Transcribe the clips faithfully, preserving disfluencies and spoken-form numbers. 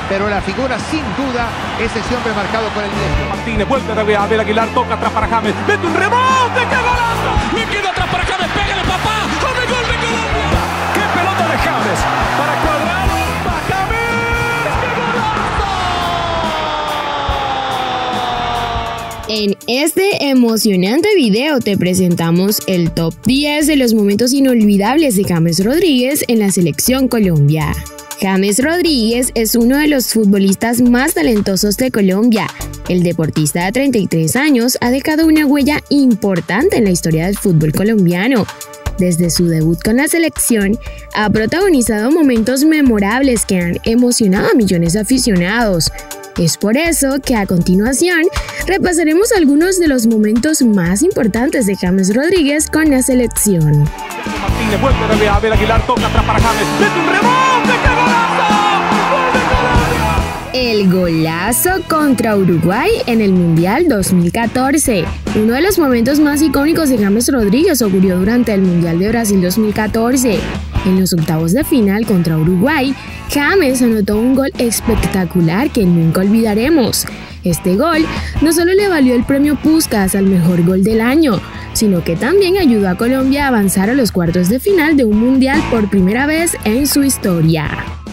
pero la figura sin duda es ese hombre marcado con el diez. Martínez, vuelve a Abel Aguilar, toca atrás para James, mete un rebote, ¡qué golazo! Le queda atrás para James, pégale papá, ¡gol de gol de Colombia! ¡Qué pelota de James! Para Cuadrado, para James, ¡qué golazo! En este emocionante video te presentamos el top diez de los momentos inolvidables de James Rodríguez en la selección Colombia. James Rodríguez es uno de los futbolistas más talentosos de Colombia. El deportista de treinta y tres años ha dejado una huella importante en la historia del fútbol colombiano. Desde su debut con la selección, ha protagonizado momentos memorables que han emocionado a millones de aficionados. Es por eso que a continuación repasaremos algunos de los momentos más importantes de James Rodríguez con la selección. Martínez, vuelve a Abel Aguilar, toca atrás para James, mete un rebote, ¡qué golazo! ¡Gol de Colombia! El golazo contra Uruguay en el Mundial dos mil catorce. Uno de los momentos más icónicos de James Rodríguez ocurrió durante el Mundial de Brasil dos mil catorce. En los octavos de final contra Uruguay, James anotó un gol espectacular que nunca olvidaremos. Este gol no solo le valió el premio Puskás al mejor gol del año, sino que también ayudó a Colombia a avanzar a los cuartos de final de un mundial por primera vez en su historia.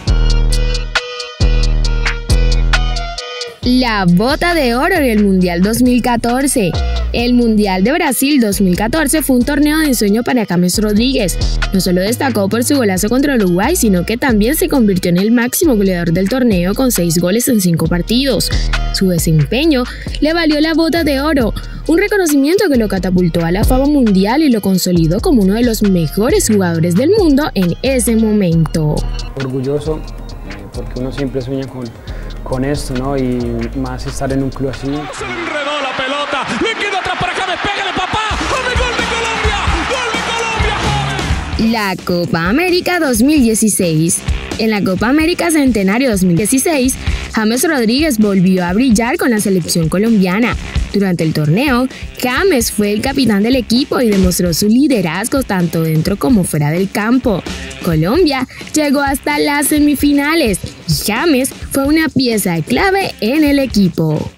La bota de oro en el Mundial dos mil catorce. El Mundial de Brasil dos mil catorce fue un torneo de ensueño para James Rodríguez. No solo destacó por su golazo contra Uruguay, sino que también se convirtió en el máximo goleador del torneo con seis goles en cinco partidos. Su desempeño le valió la bota de oro, un reconocimiento que lo catapultó a la fama mundial y lo consolidó como uno de los mejores jugadores del mundo en ese momento. Orgulloso, eh, porque uno siempre sueña con, con esto, ¿no? Y más estar en un club así. Se enredó la pelota, le queda atrás para James, pégale papá, ¡gol de gol de Colombia! ¡Gol de Colombia, James! La Copa América dos mil dieciséis. En la Copa América Centenario dos mil dieciséis, James Rodríguez volvió a brillar con la selección colombiana. Durante el torneo, James fue el capitán del equipo y demostró su liderazgo tanto dentro como fuera del campo. Colombia llegó hasta las semifinales y James fue una pieza clave en el equipo.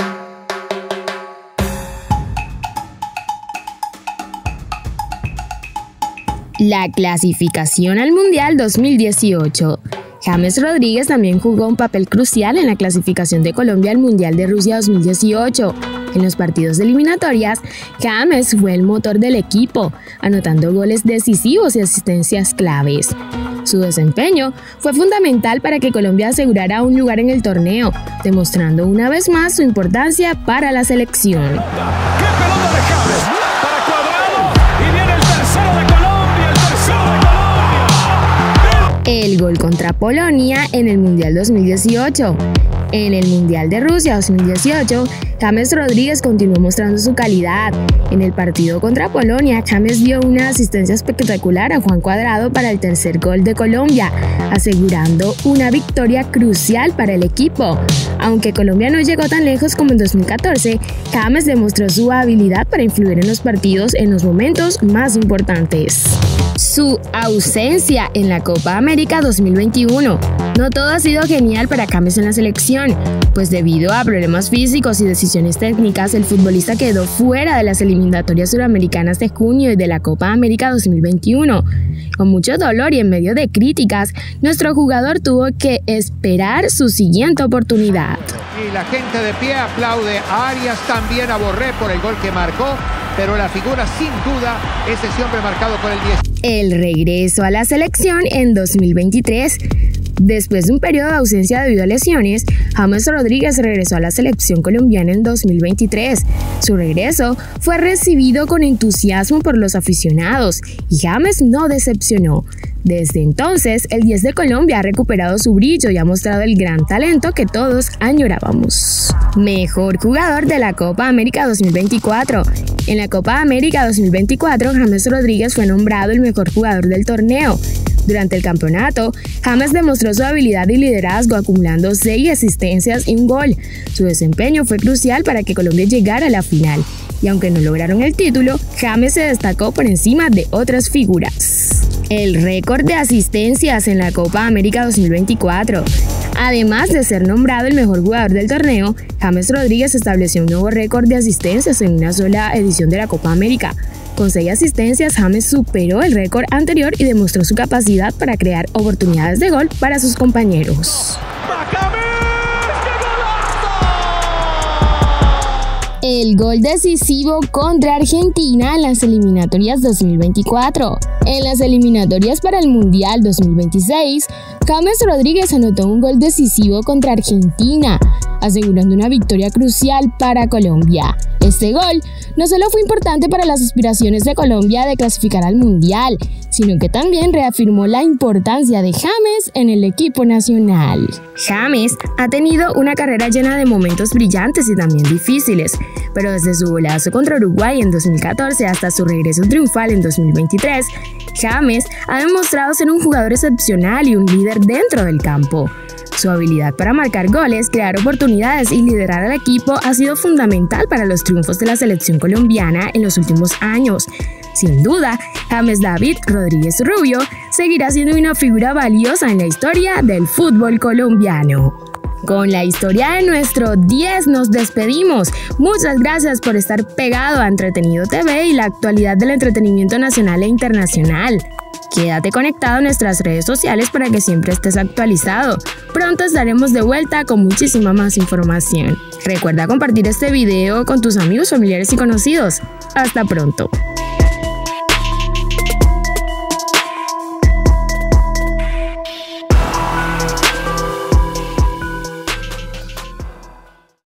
La clasificación al Mundial dos mil dieciocho. James Rodríguez también jugó un papel crucial en la clasificación de Colombia al Mundial de Rusia dos mil dieciocho. En los partidos de eliminatorias, James fue el motor del equipo, anotando goles decisivos y asistencias claves. Su desempeño fue fundamental para que Colombia asegurara un lugar en el torneo, demostrando una vez más su importancia para la selección. ¡Qué pelota de James! Para Cuadrado, y viene el tercero de Colombia, el tercero de Colombia. El gol contra Polonia en el Mundial dos mil dieciocho. En el Mundial de Rusia dos mil dieciocho, James Rodríguez continuó mostrando su calidad. En el partido contra Polonia, James dio una asistencia espectacular a Juan Cuadrado para el tercer gol de Colombia, asegurando una victoria crucial para el equipo. Aunque Colombia no llegó tan lejos como en dos mil catorce, James demostró su habilidad para influir en los partidos en los momentos más importantes. Su ausencia en la Copa América dos mil veintiuno. No todo ha sido genial para James en la selección, pues debido a problemas físicos y decisiones técnicas, el futbolista quedó fuera de las eliminatorias suramericanas de junio y de la Copa América dos mil veintiuno. Con mucho dolor y en medio de críticas, nuestro jugador tuvo que esperar su siguiente oportunidad. Y la gente de pie aplaude a Arias, también a Borré por el gol que marcó, pero la figura sin duda es ese hombre marcado con el diez. El regreso a la selección en dos mil veintitrés. Después de un periodo de ausencia debido a lesiones, James Rodríguez regresó a la selección colombiana en dos mil veintitrés. Su regreso fue recibido con entusiasmo por los aficionados y James no decepcionó. Desde entonces, el diez de Colombia ha recuperado su brillo y ha mostrado el gran talento que todos añorábamos. Mejor jugador de la Copa América dos mil veinticuatro. En la Copa América dos mil veinticuatro, James Rodríguez fue nombrado el mejor jugador del torneo. Durante el campeonato, James demostró su habilidad y liderazgo, acumulando seis asistencias y un gol. Su desempeño fue crucial para que Colombia llegara a la final. Y aunque no lograron el título, James se destacó por encima de otras figuras. El récord de asistencias en la Copa América dos mil veinticuatro. Además de ser nombrado el mejor jugador del torneo, James Rodríguez estableció un nuevo récord de asistencias en una sola edición de la Copa América. Con seis asistencias, James superó el récord anterior y demostró su capacidad para crear oportunidades de gol para sus compañeros. El gol decisivo contra Argentina en las eliminatorias dos mil veinticuatro. En las eliminatorias para el Mundial dos mil veintiséis, James Rodríguez anotó un gol decisivo contra Argentina, asegurando una victoria crucial para Colombia. Este gol no solo fue importante para las aspiraciones de Colombia de clasificar al Mundial, sino que también reafirmó la importancia de James en el equipo nacional. James ha tenido una carrera llena de momentos brillantes y también difíciles, pero desde su golazo contra Uruguay en dos mil catorce hasta su regreso triunfal en dos mil veintitrés, James ha demostrado ser un jugador excepcional y un líder dentro del campo. Su habilidad para marcar goles, crear oportunidades y liderar al equipo ha sido fundamental para los triunfos de la selección colombiana en los últimos años. Sin duda, James David Rodríguez Rubio seguirá siendo una figura valiosa en la historia del fútbol colombiano. Con la historia de nuestro diez nos despedimos. Muchas gracias por estar pegado a Entretenido T V y la actualidad del entretenimiento nacional e internacional. Quédate conectado en nuestras redes sociales para que siempre estés actualizado. Pronto estaremos de vuelta con muchísima más información. Recuerda compartir este video con tus amigos, familiares y conocidos. Hasta pronto.